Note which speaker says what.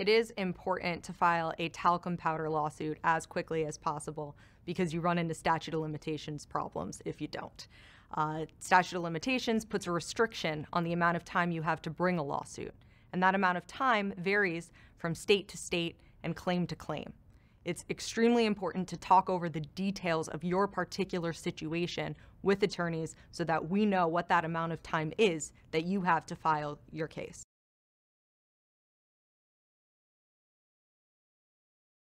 Speaker 1: It is important to file a talcum powder lawsuit as quickly as possible because you run into statute of limitations problems if you don't. Statute of limitations puts a restriction on the amount of time you have to bring a lawsuit, and that amount of time varies from state to state and claim to claim. It's extremely important to talk over the details of your particular situation with attorneys so that we know what that amount of time is that you have to file your case.